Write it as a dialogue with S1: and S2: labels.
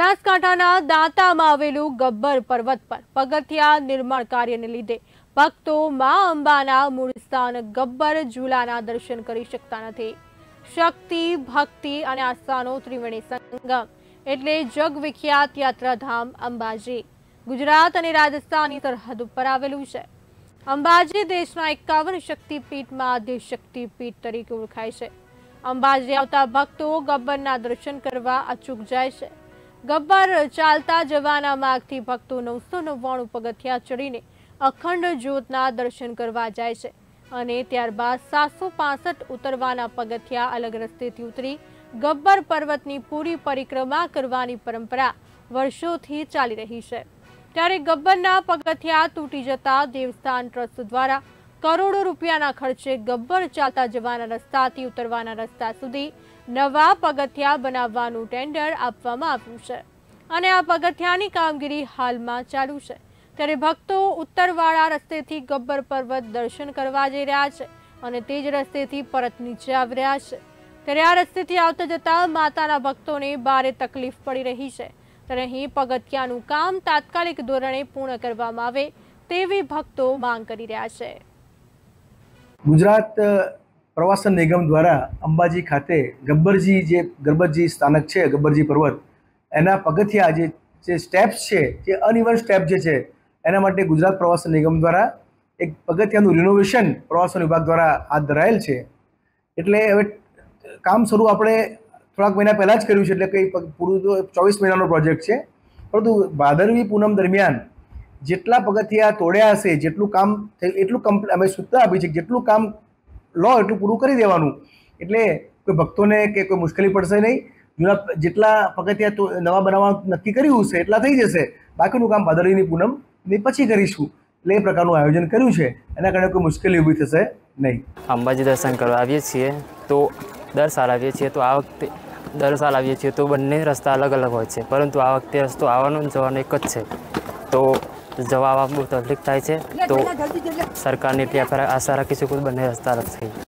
S1: બનાસકાંઠાના દાંતામાં આવેલું ગબ્બર પર્વત પર પગથિયા નિર્માણ કાર્યને લીધે ભક્તો મા અંબાના મૂળ સ્થાન ગબ્બર ઝૂલાના દર્શન કરી શકતા નથી। શક્તિ, ભક્તિ અને આસ્થાનો ત્રિવેણી સંગમ એટલે જગવિખ્યાત યાત્રાધામ અંબાજી ગુજરાત અને રાજસ્થાનની સરહદ ઉપર આવેલું છે। અંબાજી દેશના 51 શક્તિપીઠમાં આદ્ય શક્તિપીઠ તરીકે ઓળખાય છે। અંબાજી આવતા ભક્તો ગબ્બરના દર્શન કરવા અચૂક જાય છે। ગબ્બર ચાલતા જવાના માર્ગથી ભક્તો 999 પગથિયા ચડીને અખંડ જ્યોતના દર્શન કરવા જાય છે અને ત્યારબાદ 765 ઉતરવાના પગથિયા અલગ રસ્તેથી ઉતરી ગબ્બર પર્વતની પૂરી પરિક્રમા કરવાની પરંપરા વર્ષોથી ચાલી રહી છે। ત્યારે ગબ્બરના પગથિયા તૂટી જતા દેવસ્થાન ટ્રસ્ટ દ્વારા કરોડો રૂપિયાના ખર્ચે ગબ્બર ચાલતા જવાના રસ્તાથી ઉતરવાના રસ્તા સુધી નવા પગથિયા બનાવવાનું ટેન્ડર આપવામાં આવ્યું છે અને આ પગથિયાની કામગીરી હાલમાં ચાલુ છે। ત્યારે ભક્તો ઉત્તરવાળા રસ્તેથી ગબ્બર પર્વત દર્શન કરવા જઈ રહ્યા છે અને તે જ રસ્તેથી પરત નીચે આવી રહ્યા છે। ત્યારે આ રસ્તેથી આવતા જતા માતાના ભક્તોને ભારે તકલીફ પડી રહી છે। ત્યારે અહીં પગથિયાનું કામ તાત્કાલિક ધોરણે પૂર્ણ કરવામાં આવે તેવી ભક્તો માંગ કરી રહ્યા છે।
S2: ગુજરાત પ્રવાસન નિગમ દ્વારા અંબાજી ખાતે ગબ્બરજી સ્થાનક છે, ગબ્બરજી પર્વત, એના પગથિયા જે સ્ટેપ્સ છે, જે અનઇવન સ્ટેપ જે છે, એના માટે ગુજરાત પ્રવાસન નિગમ દ્વારા એક પગથિયાનું રિનોવેશન પ્રવાસન વિભાગ દ્વારા હાથ ધરાયેલ છે। એટલે હવે કામ શરૂ આપણે થોડાક મહિના પહેલાં જ કર્યું છે, એટલે કંઈ પૂરું તો 24 મહિનાનો પ્રોજેક્ટ છે, પરંતુ ભાદરવી પૂનમ દરમિયાન જેટલા પગથિયા તોડ્યા હશે, જેટલું કામ થયું એટલું અમે સૂચના આપી છે કે જેટલું કામ લો એટલું પૂરું કરી દેવાનું, એટલે કોઈ ભક્તોને કે કોઈ મુશ્કેલી પડશે નહીં। જૂના જેટલા પગથિયા નવા બનાવવાનું નક્કી કર્યું છે એટલા થઈ જશે, બાકીનું કામ ભાદરવીની પૂનમની પછી કરીશું, એટલે એ પ્રકારનું આયોજન કર્યું છે। એના કારણે કોઈ મુશ્કેલી ઊભી થશે નહીં।
S3: અંબાજી દર્શન કરવા આવીએ છીએ તો દર સાલ આવીએ છીએ તો આ વખતે દર સાલ આવીએ છીએ તો બંને રસ્તા અલગ અલગ હોય છે, પરંતુ આ વખતે રસ્તો આવવાનો જવાનો એક જ છે, તો જવા આવવામાં બહુ તકલીફ થાય છે। તો સરકારની ત્યાં આશા રાખીશું કે બંને રસ્તા અલગ થઈ।